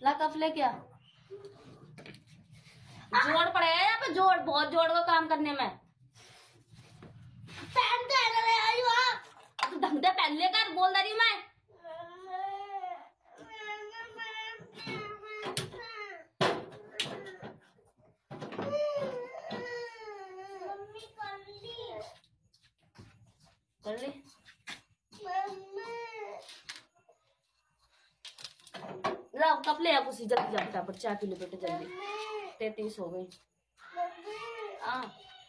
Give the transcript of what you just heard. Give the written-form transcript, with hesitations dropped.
ला कफ ले क्या जोड़ पड़ेगा यहाँ पे, जोड़ बहुत जोड़ का काम करने में। पहन दे आई तू ढंग से पहन लेकर बोल रही हूँ मैं। मम्मी कर ली लाओ कप ले आप उसी जल्दी जा फटाफट चाय पी लो बेटे जल्दी। 33 हो गई। हाँ